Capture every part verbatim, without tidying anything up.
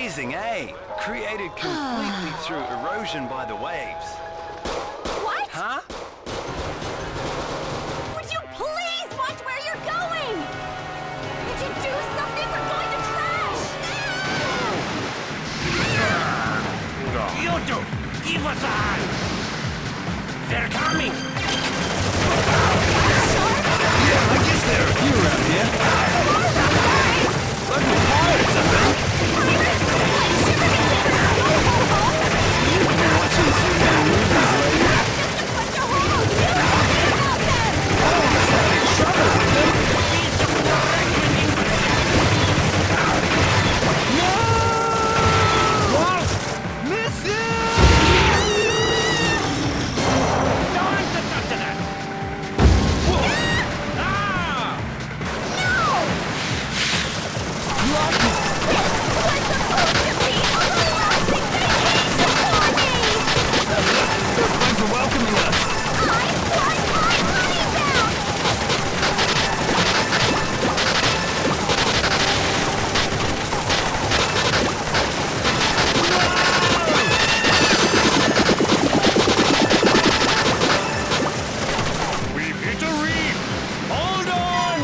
Amazing, eh? Created completely through erosion by the waves. What? Huh? Would you please watch where you're going? Would you do something? We're going to crash! Kyoto, give us a hand! They're coming! Yeah, I guess there are a few around here. Local pirates, I think. You've been watching too many movies lately. I don't want to start in trouble with them. No! What? Missing! Don't touch that! Ah! Thanks for welcoming us. We've hit a reef! Hold on!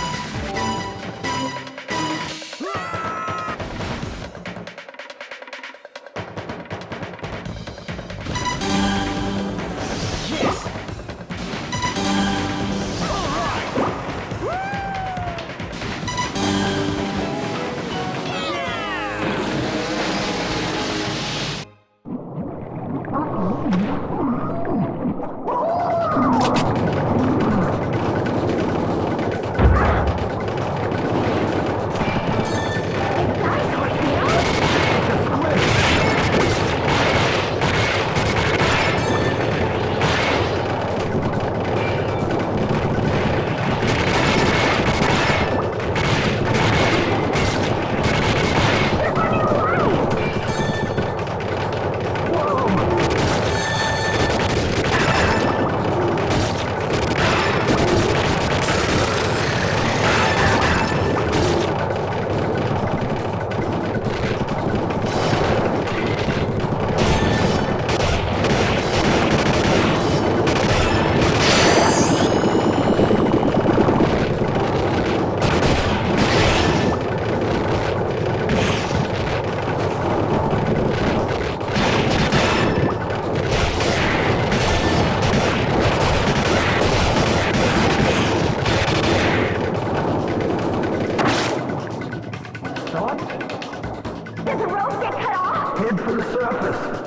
Does the rope get cut off? Head for the surface.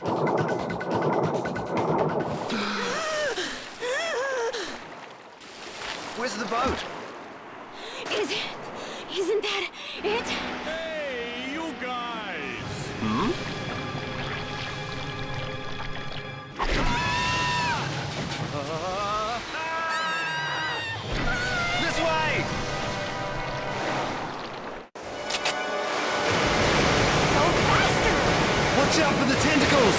Where's the boat? Is it? Isn't that it? Hey, you guys! Hmm? Uh, this way! Go faster! Watch out for the tentacles!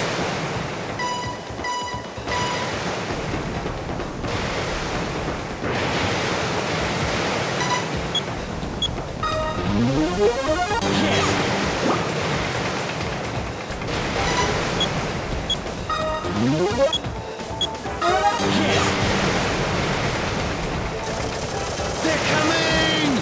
They're coming!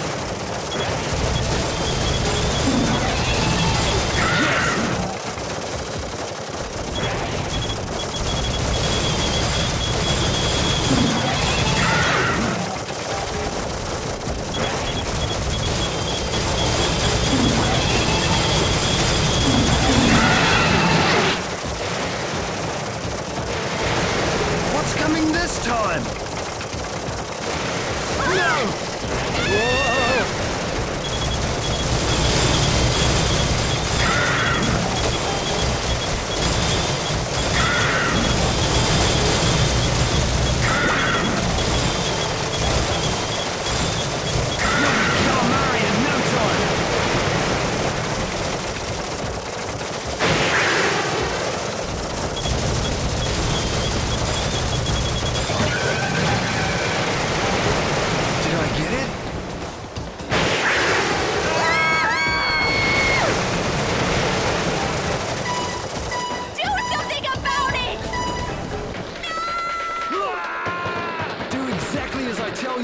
What's coming this time? No! Whoa! Calamari in no time!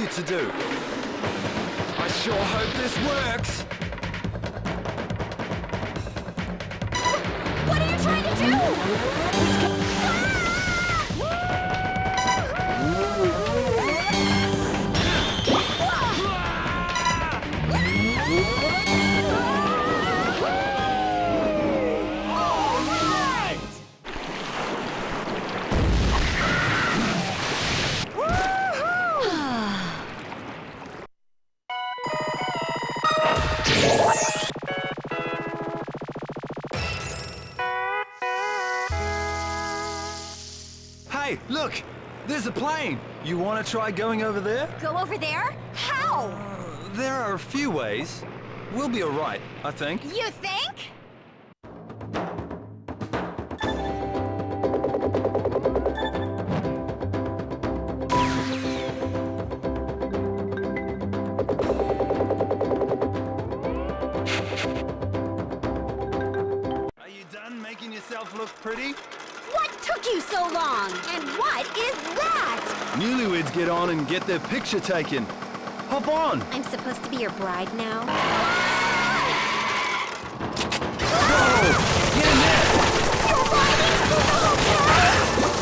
you to do. I sure hope this works. What are you trying to do? Hey, look! There's a plane! You want to try going over there? Go over there? How? Uh, there are a few ways. We'll be alright, I think. You think? Are you done making yourself look pretty? What took you so long? And what is that? Newlyweds get on and get their picture taken. Hop on! I'm supposed to be your bride now? Whoa! Get in there! You're riding to the hotel?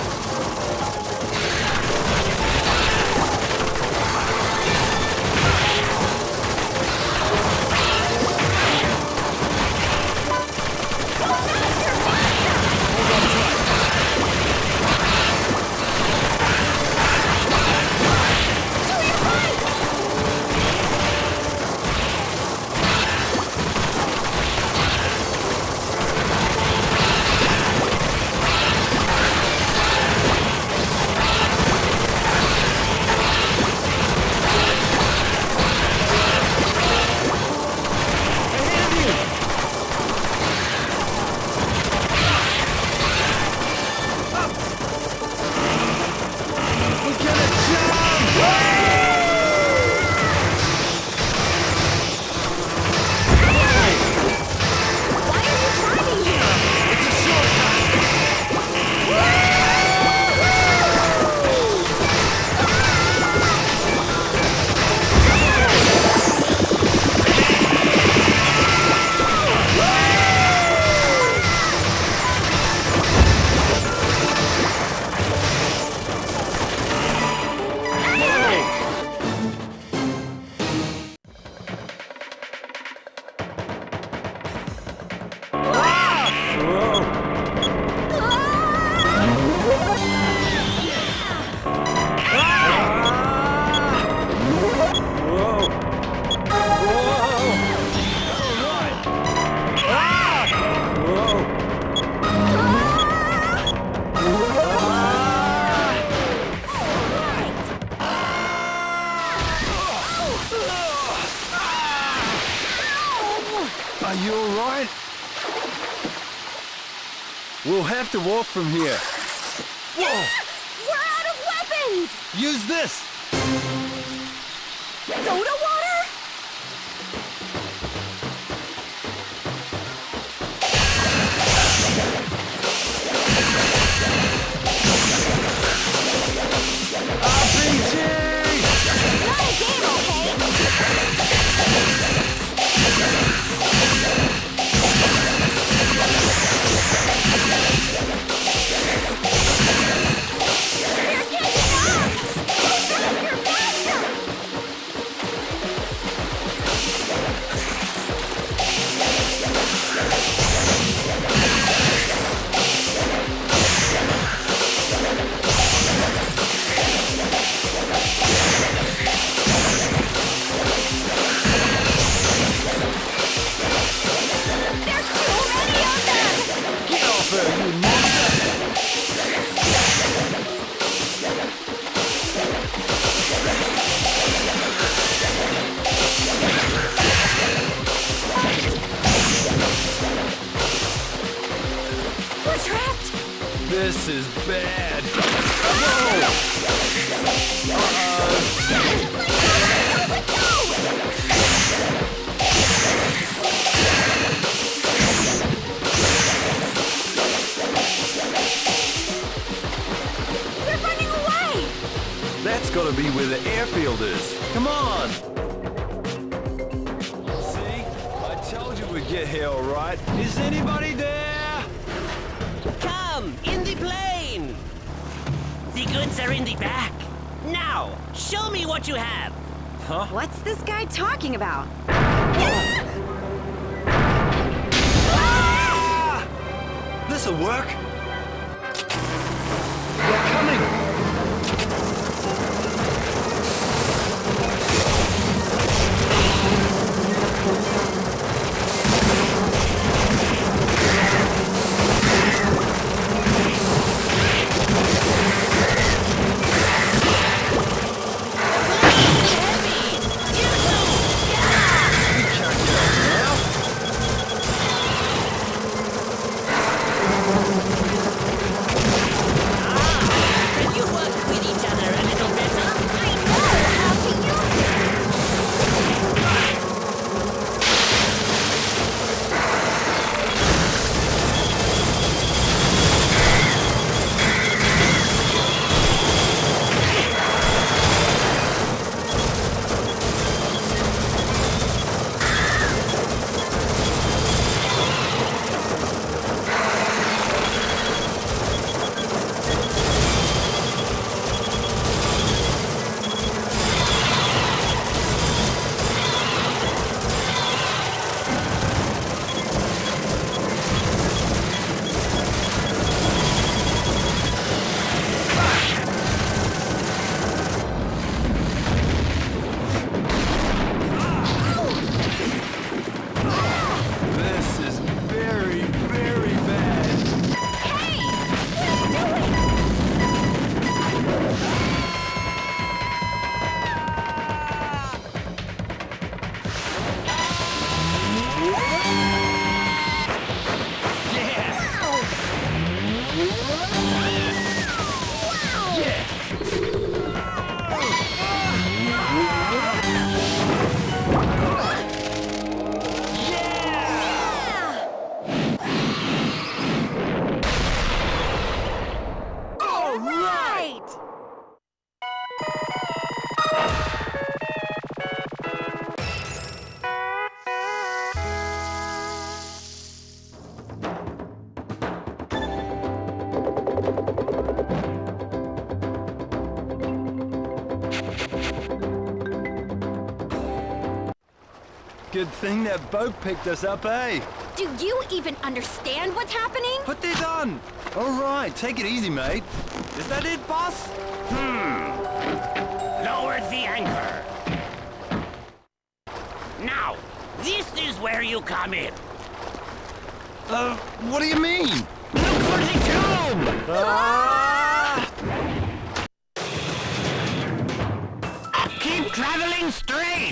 Are you alright? We'll have to walk from here. Whoa! We're out of weapons! Use this! Soda water? R P G! Not a game, okay? They're catching up! Faster, faster! There's too many of them! Get off her, you monster! We're trapped! This is bad. Whoa! Uh-oh. Let go! They're running away! That's gotta be where the airfield is. Come on! See? I told you we'd get here all right. Is anybody there? Come, in the plane! The goods are in the back. Now, show me what you have. Huh? What's this guy talking about? This'll work. They're coming! Good thing that boat picked us up, eh? Do you even understand what's happening? But they're done! All right, take it easy, mate. Is that it, boss? Hmm. Lower the anchor. Now, this is where you come in. Uh, what do you mean? Look for the tomb! Ah! Keep traveling straight!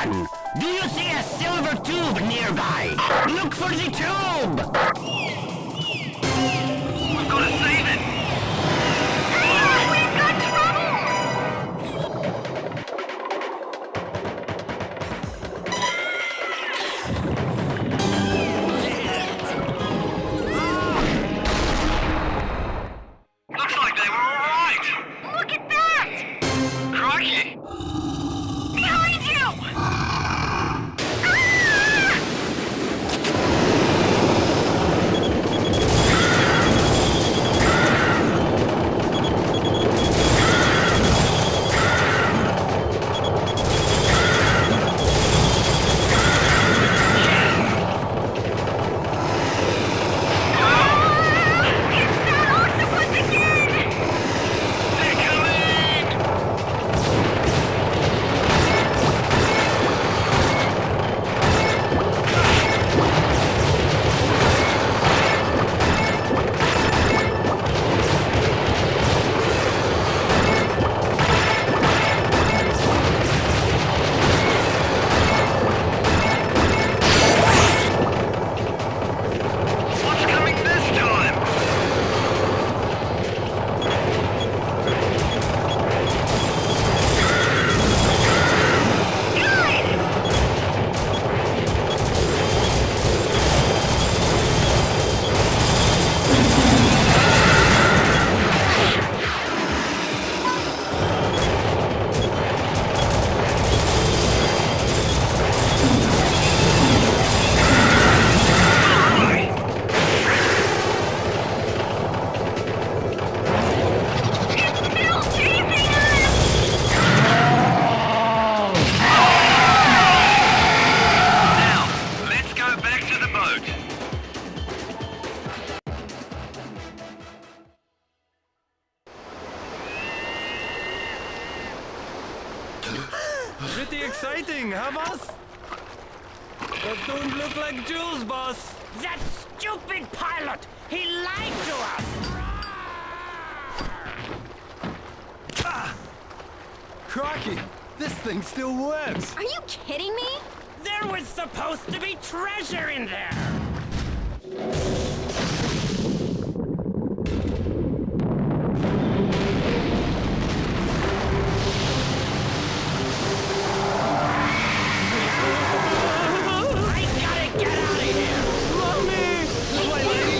one! Do you see a silver tube nearby? Look for the tube! We've got to save it! Ah, we've got trouble! Looks like they were alright! Look at that! Crikey! Behind you! Ah! It's that octopus again! They're coming! What's coming this time? It's still chasing us! Now, let's go back to the boat. Pretty exciting, huh, boss? That don't look like Jules, boss. That stupid pilot! He lied to us! Crikey, this thing still works. Are you kidding me? There was supposed to be treasure in there! I gotta get out of here! This way, lady.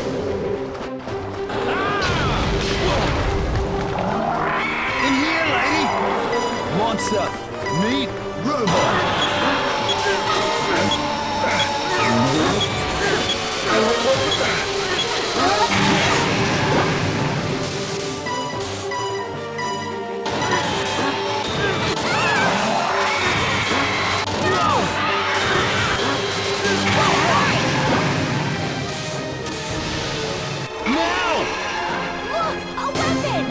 In here, lady. Monster, meet robot. Now! Look! A weapon!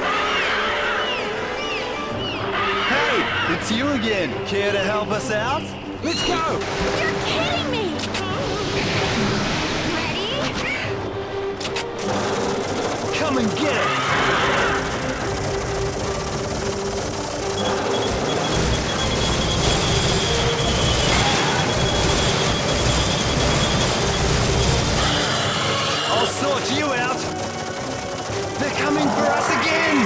Hey, it's you again. Care to help us out? Let's go! You're kidding me! Ready? Come and get it! I'll sort you out! They're coming for us again!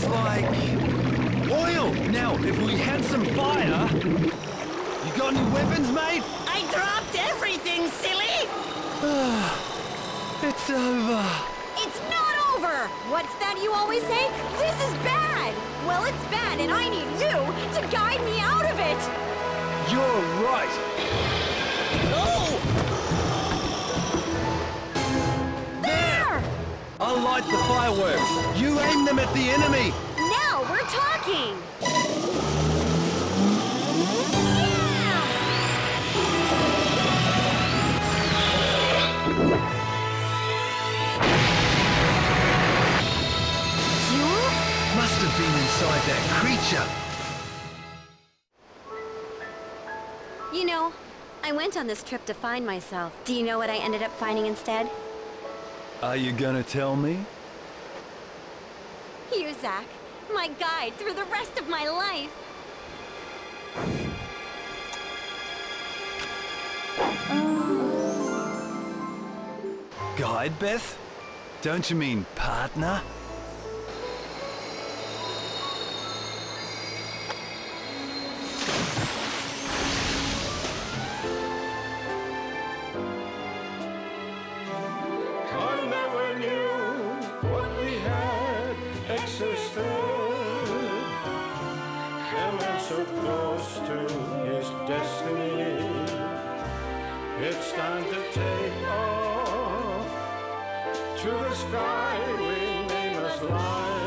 looks like oil. Now, if we had some fire, you got any weapons, mate? I dropped everything, silly! It's over. It's not over! What's that you always say? This is bad! Well, it's bad, and I need you to guide me out of it! You're right. Oh! There! I'll light the fireworks. You aim them at the enemy. Now we're talking! Yeah! Jules? Must have been inside that creature. You know, I went on this trip to find myself. Do you know what I ended up finding instead? Are you gonna tell me? You, Zach. My guide through the rest of my life. Guide, Beth? Don't you mean partner? I never knew what we had existed. A man so close to his destiny. It's time to take off to the sky we name as life.